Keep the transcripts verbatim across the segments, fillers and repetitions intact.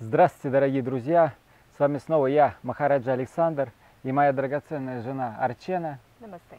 Здравствуйте, дорогие друзья! С вами снова я, Махараджа Александр, и моя драгоценная жена Арчена. Намасте.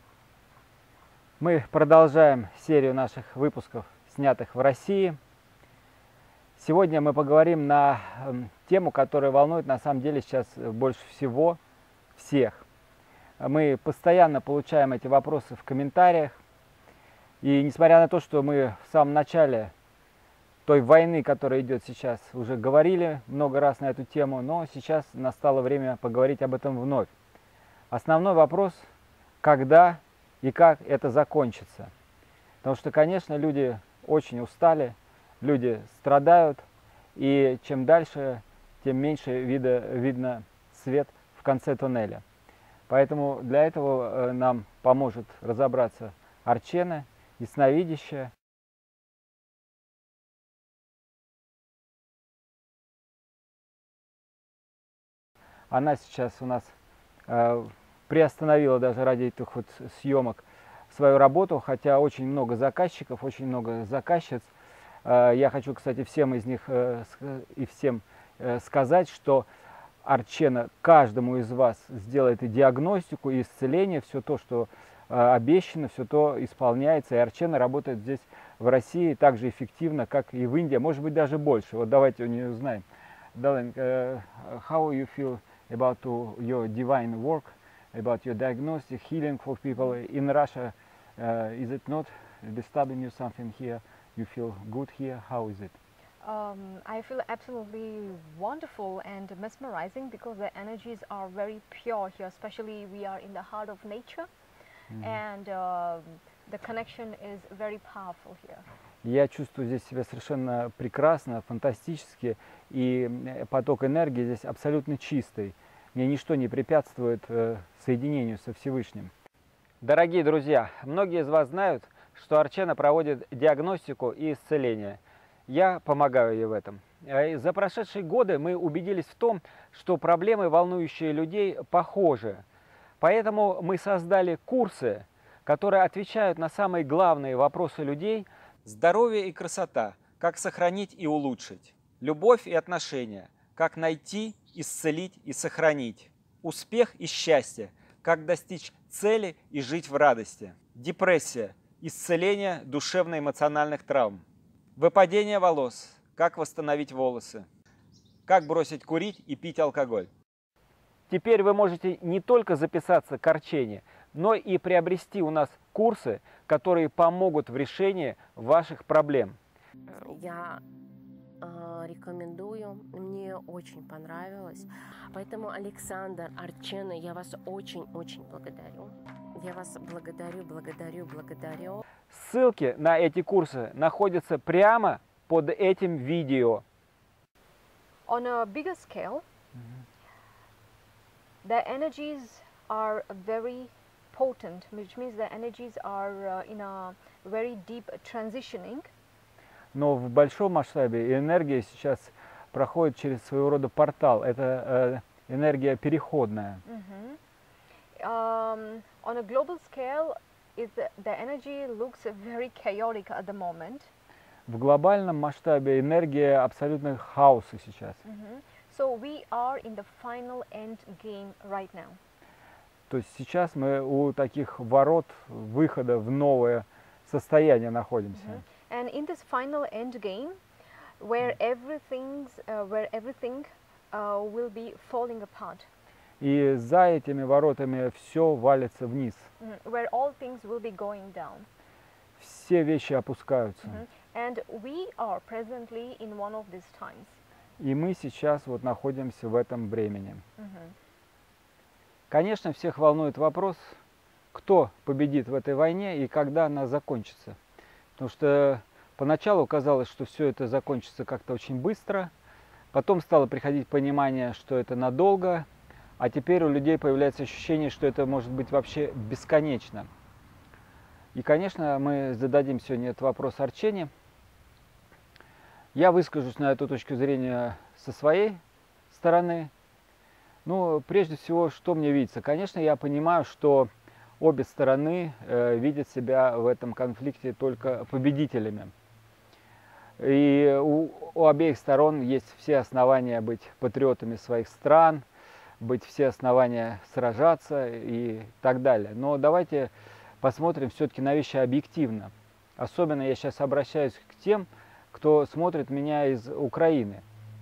Мы продолжаем серию наших выпусков, снятых в России. Сегодня мы поговорим на тему, которая волнует на самом деле сейчас больше всего всех. Мы постоянно получаем эти вопросы в комментариях. И несмотря на то, что мы в самом начале той войны, которая идет сейчас, уже говорили много раз на эту тему, но сейчас настало время поговорить об этом вновь. Основной вопрос, когда и как это закончится. Потому что, конечно, люди очень устали, люди страдают, и чем дальше, тем меньше вида, видно свет в конце туннеля. Поэтому для этого нам поможет разобраться Арчена, ясновидящая. Она сейчас у нас э, приостановила даже ради этих вот съемок свою работу, хотя очень много заказчиков, очень много заказчиц. Э, я хочу, кстати, всем из них э, и всем э, сказать, что Арчена каждому из вас сделает и диагностику, и исцеление, все то, что э, обещано, все то исполняется. И Арчена работает здесь, в России, так же эффективно, как и в Индии, может быть, даже больше. Вот давайте у нее узнаем. Darling, uh, how you feel about to your divine work, about your diagnostic healing for people in Russia? Uh, is it not disturbing you something here? You feel good here? How is it? Um, I feel absolutely wonderful and mesmerizing because the energies are very pure here, especially we are in the heart of nature, mm-hmm. and uh, the connection is very powerful here. Я чувствую здесь себя совершенно прекрасно, фантастически, и поток энергии здесь абсолютно чистый. Мне ничто не препятствует э, соединению со Всевышним. Дорогие друзья, многие из вас знают, что Арчена проводит диагностику и исцеление. Я помогаю ей в этом. За прошедшие годы мы убедились в том, что проблемы, волнующие людей, похожи. Поэтому мы создали курсы, которые отвечают на самые главные вопросы людей. Здоровье и красота, как сохранить и улучшить. Любовь и отношения, как найти, исцелить и сохранить. Успех и счастье, как достичь цели и жить в радости. Депрессия, исцеление душевно-эмоциональных травм. Выпадение волос, как восстановить волосы. Как бросить курить и пить алкоголь. Теперь вы можете не только записаться к Арчене, но и приобрести у нас курсы, которые помогут в решении ваших проблем. Я э, рекомендую, мне очень понравилось. Поэтому, Александр, Арчена, я вас очень-очень благодарю. Я вас благодарю, благодарю, благодарю. Ссылки на эти курсы находятся прямо под этим видео. On a bigger scale, mm-hmm. the energies are very potent, which means the energies are uh, in a very deep transitioning. Но в большом масштабе энергия сейчас проходит через своего рода портал. Это э, энергия переходная. Mm-hmm. um, on a global scale, it, the energy looks very chaotic at the moment. В глобальном масштабе энергия абсолютно хаоса сейчас. Mm-hmm. So we are in the final end game right now. То есть сейчас мы у таких ворот выхода в новое состояние находимся. Mm-hmm. And in this final end game, where everything's, uh, where everything uh, will be falling apart. И за этими воротами все валится вниз. Mm-hmm. Where all things will be going down. Все вещи опускаются. Mm-hmm. And we are presently in one of these times. И мы сейчас вот находимся в этом времени. Mm-hmm. Конечно, всех волнует вопрос, кто победит в этой войне и когда она закончится. Потому что поначалу казалось, что все это закончится как-то очень быстро, потом стало приходить понимание, что это надолго, а теперь у людей появляется ощущение, что это может быть вообще бесконечно. И, конечно, мы зададим сегодня этот вопрос Арчене. Я выскажусь на эту точку зрения со своей стороны. Ну, прежде всего, что мне видится? Конечно, я понимаю, что обе стороны э, видят себя в этом конфликте только победителями. И у, у обеих сторон есть все основания быть патриотами своих стран, быть все основания сражаться и так далее. Но давайте посмотрим все-таки на вещи объективно. Особенно я сейчас обращаюсь к тем, кто смотрит меня из Украины.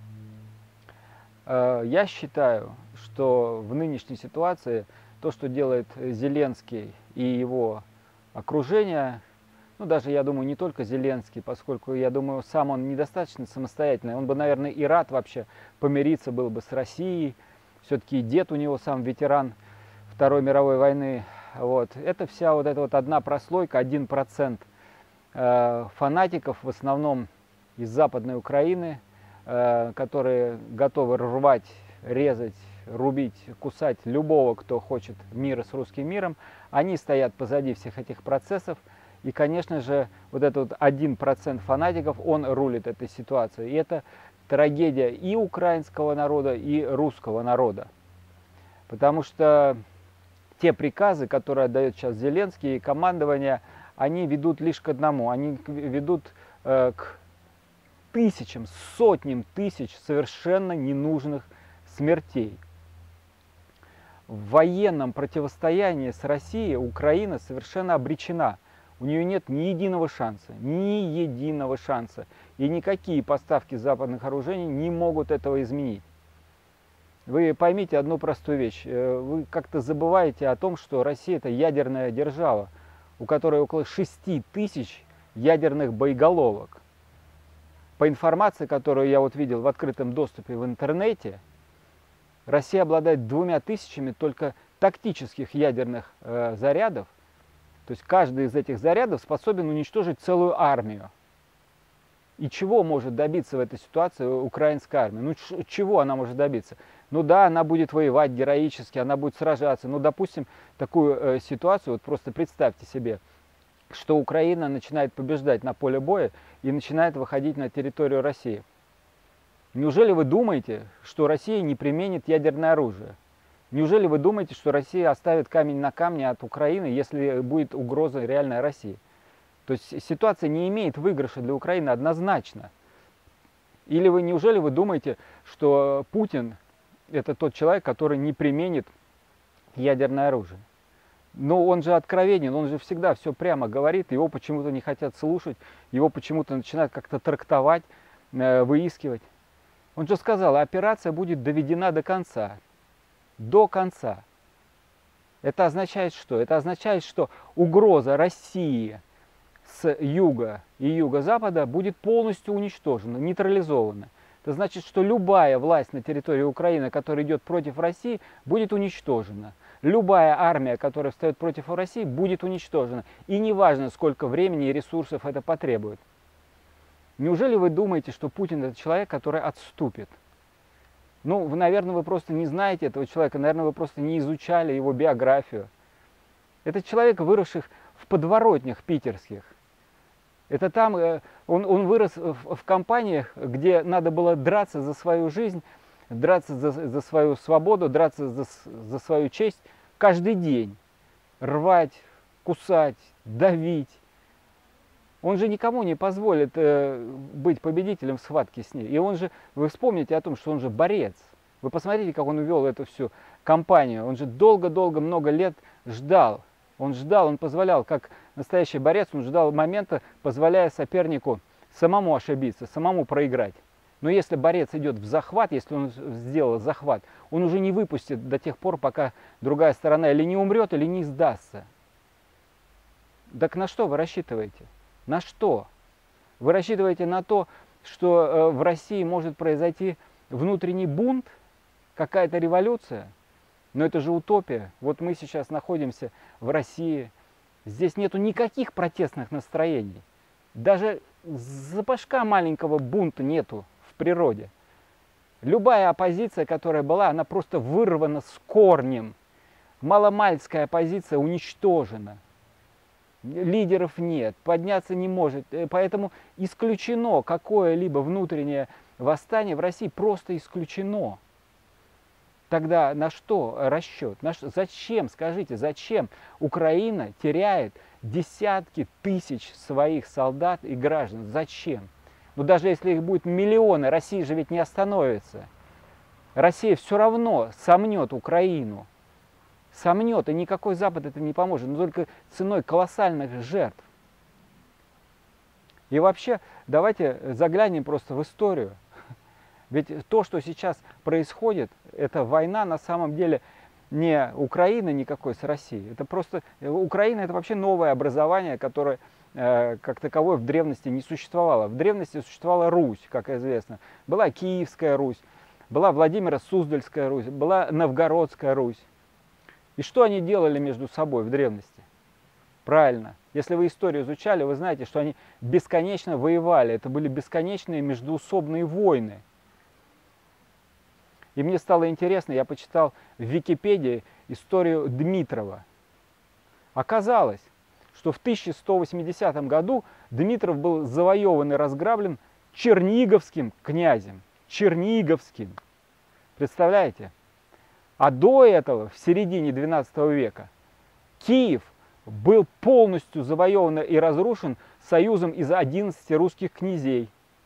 Я считаю, что в нынешней ситуации то, что делает Зеленский и его окружение, ну даже, я думаю, не только Зеленский, поскольку, я думаю, сам он недостаточно самостоятельный, он бы, наверное, и рад вообще помириться был бы с Россией, все-таки дед у него сам ветеран Второй мировой войны. Вот. Это вся вот эта вот одна прослойка, один процент э, фанатиков, в основном из Западной Украины, э, которые готовы рвать, резать, рубить, кусать любого, кто хочет мира с русским миром. Они стоят позади всех этих процессов. И, конечно же, вот этот вот один процент фанатиков, он рулит этой ситуацией. И это трагедия и украинского народа, и русского народа. Потому что те приказы, которые отдает сейчас Зеленский и командование, они ведут лишь к одному. Они ведут э, к тысячам, сотням тысяч совершенно ненужных смертей. В военном противостоянии с Россией Украина совершенно обречена. У нее нет ни единого шанса, ни единого шанса. И никакие поставки западных вооружений не могут этого изменить. Вы поймите одну простую вещь. Вы как-то забываете о том, что Россия – это ядерная держава, у которой около шести тысяч ядерных боеголовок. По информации, которую я вот видел в открытом доступе в интернете, Россия обладает двумя тысячами только тактических ядерных э, зарядов. То есть каждый из этих зарядов способен уничтожить целую армию. И чего может добиться в этой ситуации украинская армия? Ну чего она может добиться? Ну да, она будет воевать героически, она будет сражаться. Ну, допустим, такую э, ситуацию, вот просто представьте себе, что Украина начинает побеждать на поле боя и начинает выходить на территорию России. Неужели вы думаете, что Россия не применит ядерное оружие? Неужели вы думаете, что Россия оставит камень на камне от Украины, если будет угроза реальной России? То есть ситуация не имеет выигрыша для Украины однозначно. Или вы, неужели вы думаете, что Путин это тот человек, который не применит ядерное оружие? Но он же откровенен, он же всегда все прямо говорит, его почему-то не хотят слушать, его почему-то начинают как-то трактовать, выискивать. Он же сказал, операция будет доведена до конца. До конца. Это означает что? Это означает, что угроза России с юга и юго-запада будет полностью уничтожена, нейтрализована. Это значит, что любая власть на территории Украины, которая идет против России, будет уничтожена. Любая армия, которая встает против России, будет уничтожена. И неважно, сколько времени и ресурсов это потребует. Неужели вы думаете, что Путин это человек, который отступит? Ну, вы, наверное, вы просто не знаете этого человека, наверное, вы просто не изучали его биографию. Это человек, выросший в подворотнях питерских. Это там, он, он вырос в, в компаниях, где надо было драться за свою жизнь, драться за, за свою свободу, драться за, за свою честь каждый день. Рвать, кусать, давить. Он же никому не позволит э, быть победителем в схватке с ней. И он же, вы вспомните о том, что он же борец. Вы посмотрите, как он вел эту всю кампанию. Он же долго-долго, много лет ждал. Он ждал, он позволял, как настоящий борец, он ждал момента, позволяя сопернику самому ошибиться, самому проиграть. Но если борец идет в захват, если он сделал захват, он уже не выпустит до тех пор, пока другая сторона или не умрет, или не сдастся. Так на что вы рассчитываете? На что? Вы рассчитываете на то, что э, в России может произойти внутренний бунт, какая-то революция? Но это же утопия. Вот мы сейчас находимся в России. Здесь нету никаких протестных настроений. Даже запашка маленького бунта нету в природе. Любая оппозиция, которая была, она просто вырвана с корнем. Маломальская оппозиция уничтожена. Лидеров нет, подняться не может. Поэтому исключено какое-либо внутреннее восстание в России, просто исключено. Тогда на что расчет? На что? Зачем, скажите, зачем Украина теряет десятки тысяч своих солдат и граждан? Зачем? Но даже если их будет миллионы, Россия же ведь не остановится. Россия все равно сомнет Украину. Сомнет, и никакой Запад это не поможет, но только ценой колоссальных жертв. И вообще, давайте заглянем просто в историю. Ведь то, что сейчас происходит, это война на самом деле не Украины никакой с Россией. Это просто Украина, это вообще новое образование, которое э, как таковое в древности не существовало. В древности существовала Русь, как известно. Была Киевская Русь, была Владимиро-Суздальская Русь, была Новгородская Русь. И что они делали между собой в древности? Правильно. Если вы историю изучали, вы знаете, что они бесконечно воевали. Это были бесконечные междоусобные войны. И мне стало интересно, я почитал в Википедии историю Дмитрова. Оказалось, что в тысяча сто восьмидесятом году Дмитров был завоеван и разграблен черниговским князем. Черниговским. Представляете? А до этого, в середине двенадцатого века, Киев был полностью завоеван и разрушен союзом из одиннадцати русских князей.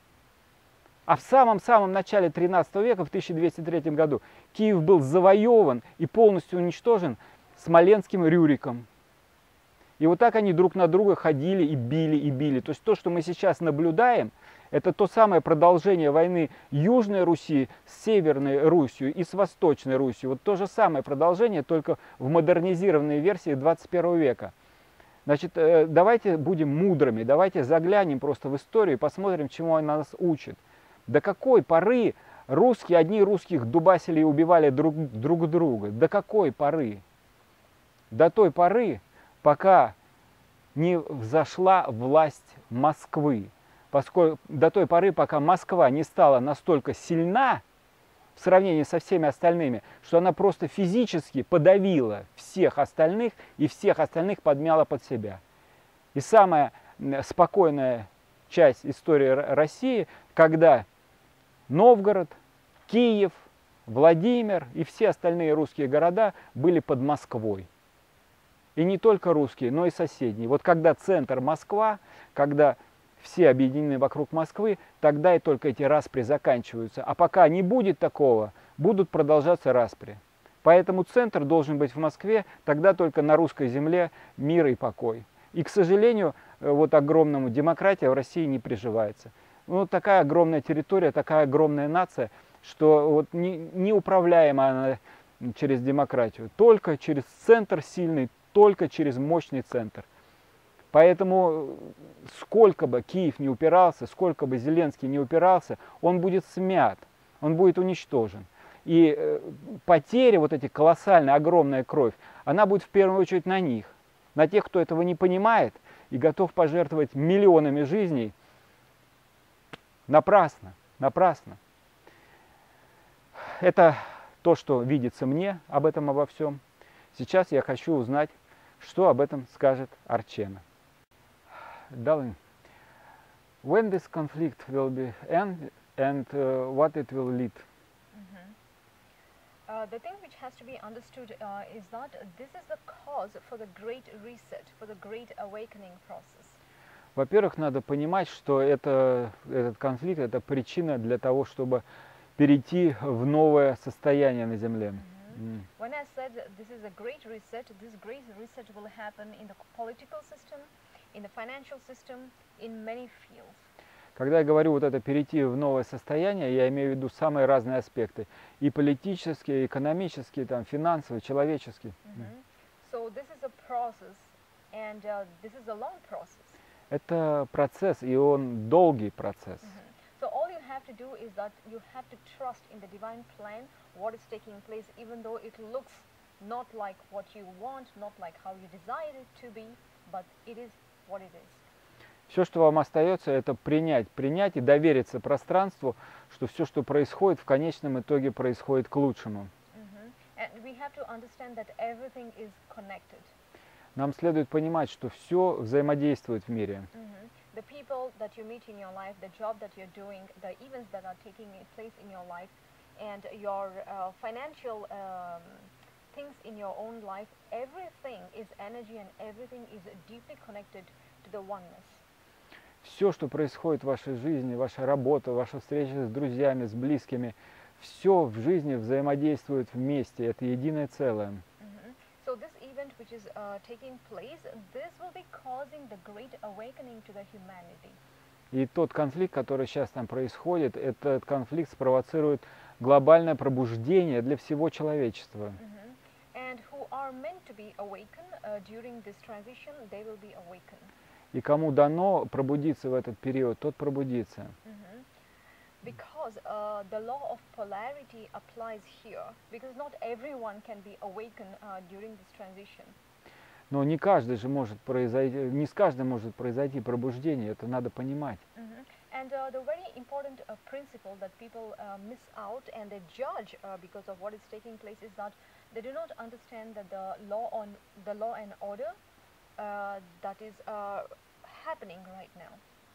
А в самом-самом начале тринадцатого века, в тысяча двести третьем году, Киев был завоеван и полностью уничтожен Смоленским Рюриком. И вот так они друг на друга ходили и били, и били. То есть то, что мы сейчас наблюдаем, это то самое продолжение войны Южной Руси с Северной Русью и с Восточной Русью. Вот то же самое продолжение, только в модернизированной версии двадцать первого века. Значит, давайте будем мудрыми, давайте заглянем просто в историю и посмотрим, чему она нас учит. До какой поры русские, одни русских дубасили и убивали друг, друг друга? До какой поры? До той поры, пока не взошла власть Москвы. Поскольку, до той поры, пока Москва не стала настолько сильна в сравнении со всеми остальными, что она просто физически подавила всех остальных и всех остальных подмяла под себя. И самая спокойная часть истории России, когда Новгород, Киев, Владимир и все остальные русские города были под Москвой. И не только русские, но и соседние. Вот когда центр Москва, когда все объединены вокруг Москвы, тогда и только эти распри заканчиваются. А пока не будет такого, будут продолжаться распри. Поэтому центр должен быть в Москве, тогда только на русской земле мир и покой. И, к сожалению, вот огромному демократия в России не приживается. Ну, такая огромная территория, такая огромная нация, что вот не, неуправляема она через демократию. Только через центр сильный, только через мощный центр. Поэтому сколько бы Киев не упирался, сколько бы Зеленский не упирался, он будет смят, он будет уничтожен. И потери, вот эти колоссальные, огромная кровь, она будет в первую очередь на них. На тех, кто этого не понимает и готов пожертвовать миллионами жизней. Напрасно, напрасно. Это то, что видится мне об этом, обо всем. Сейчас я хочу узнать, что об этом скажет Арчена. Darling, when this conflict will be end and uh, what it will lead? Mm-hmm. uh, the thing which has to be understood uh, is that this is the cause for the great reset, for the great awakening process. Во-первых, надо понимать, что это, этот конфликт – это причина для того, чтобы перейти в новое состояние на Земле. Mm-hmm. Mm. When I said this is a great reset, this great reset will happen in the political system, in the financial system, in many fields. Когда я говорю вот это перейти в новое состояние, я имею в виду самые разные аспекты. И политические, и экономические, там, финансовые, человеческие. Mm-hmm. So this is a process, and uh, this is a long process. Это процесс, и он долгий процесс. Mm-hmm. So all you have to do is that you have to trust in the divine plan, what is taking place, even though it looks not like what you want, not like how you desire it to be, but it is what it is. Все, что вам остается, это принять, принять и довериться пространству, что все, что происходит, в конечном итоге происходит к лучшему. Mm-hmm. And we have to understand that everything is connected. Нам следует понимать, что все взаимодействует в мире. Mm-hmm. The people that you meet in your life, the job that you're doing, the events that are taking place in your life, and your uh, financial um, things in your own life, everything is energy and everything is deeply connected to the oneness. Все, что происходит в вашей жизни, ваша работа, ваша встреча с друзьями, с близкими, все в жизни взаимодействует вместе, это единое целое. Mhm. So this event which is uh, taking place, this will be causing the great awakening to the humanity. И тот конфликт, который сейчас там происходит, этот конфликт спровоцирует глобальное пробуждение для всего человечества. Mhm. And who are meant to be awakened uh, during this transition, they will be awakened. И кому дано пробудиться в этот период, тот пробудится. Mhm. Because uh, the law of polarity applies here, because not everyone can be awakened uh, during this transition. Но не каждый же может произойти, не с каждым может произойти пробуждение, это надо понимать. Mhm. And uh, the very important uh, principle that people uh, miss out and they judge uh, because of what is taking place is that they do not understand that the law on the law and order uh, that is uh, happening right now.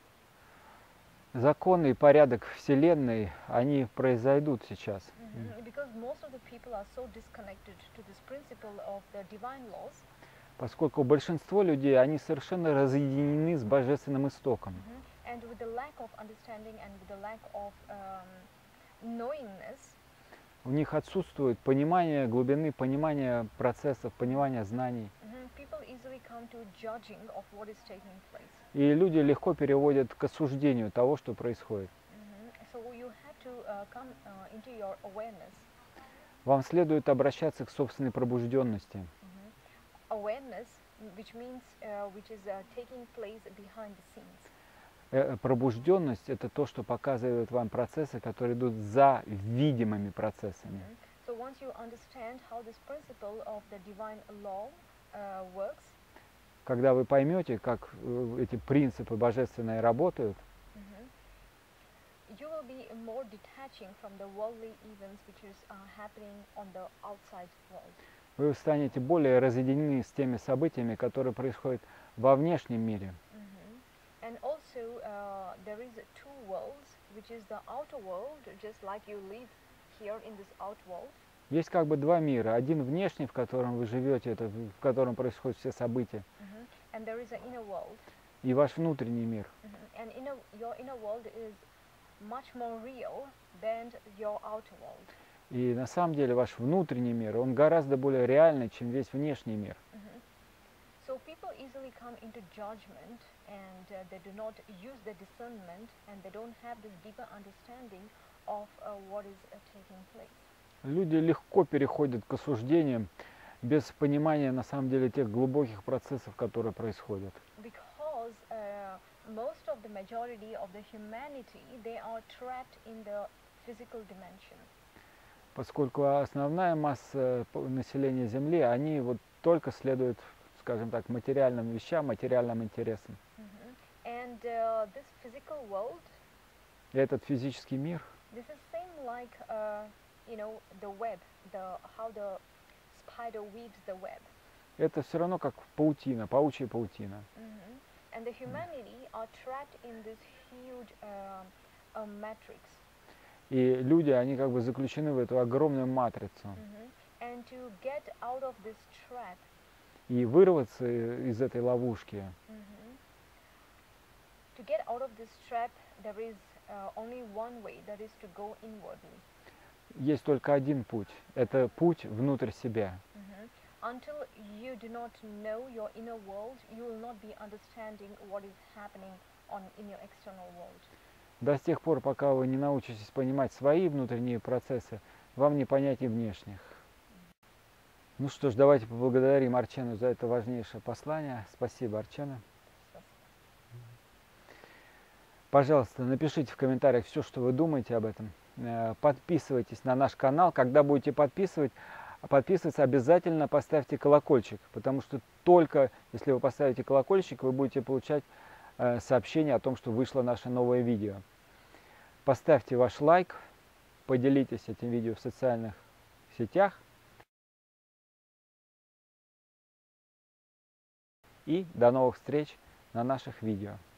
Законы и порядок Вселенной, они произойдут сейчас. Mhm. Because most of the people are so disconnected to this principle of the divine laws. Поскольку большинство людей, они совершенно разъединены с божественным истоком. Mhm. And with the lack of understanding and with the lack of um, knowingness, У них отсутствует понимание глубины, понимание процессов, понимание знаний. mhm, people easily come to judging of what is taking place. И люди легко переводят к осуждению того, что происходит. Mhm. So you have to uh, come uh, into your awareness. Вам следует обращаться к собственной пробужденности. Mhm. Awareness, which means uh, which is uh, taking place behind the scenes. Э, Пробужденность – это то, что показывает вам процессы, которые идут за видимыми процессами. Mhm. So once you understand how this principle of the divine law uh, works, Когда вы поймете, как э, эти принципы божественные работают, mhm, you will be more detaching from the worldly events which is uh, happening on the outside world. вы станете более разъединены с теми событиями, которые происходят во внешнем мире. Mhm. And also uh, there is two worlds, which is the outer world, just like you live here in this out world. Есть как бы два мира. Один внешний, в котором вы живете, это в котором происходят все события, Mhm. And there is an inner world. и ваш внутренний мир. Mhm. And inner, your inner world is much more real than your outer world. И на самом деле ваш внутренний мир, он гораздо более реальный, чем весь внешний мир. Mhm. So people easily come into judgment and uh, they do not use the discernment and they don't have this deeper understanding of uh, what is uh, taking place. Люди легко переходят к осуждениям без понимания на самом деле тех глубоких процессов, которые происходят. Because uh, most of the majority of the humanity, they are trapped in the physical dimension. Поскольку основная масса по- населения Земли, они вот только следуют, скажем так, материальным вещам, материальным интересам. Mhm. And uh, this physical world, И этот физический мир, this is same like uh, you know the web, the how the spider weaves the web. это все равно как паутина, паучья паутина. Mhm. And the humanity are trapped in this huge uh, uh, matrix. И люди, они как бы заключены в эту огромную матрицу. Mhm. And to get out of this trap, И вырваться из этой ловушки, mhm, to get out of this trap, there is uh, only one way, that is to go inwardly. есть только один путь. Это путь внутрь себя. Mhm. Until you do not know your inner world, you will not be understanding what is happening on in your external world. До тех пор, пока вы не научитесь понимать свои внутренние процессы, вам не понять и внешних. Ну что ж, давайте поблагодарим Арчену за это важнейшее послание. Спасибо, Арчена. Пожалуйста, напишите в комментариях все, что вы думаете об этом. Э, Подписывайтесь на наш канал. Когда будете подписывать, подписываться, обязательно поставьте колокольчик, потому что только если вы поставите колокольчик, вы будете получать э, сообщение о том, что вышло наше новое видео. Поставьте ваш лайк, поделитесь этим видео в социальных сетях. И до новых встреч на наших видео.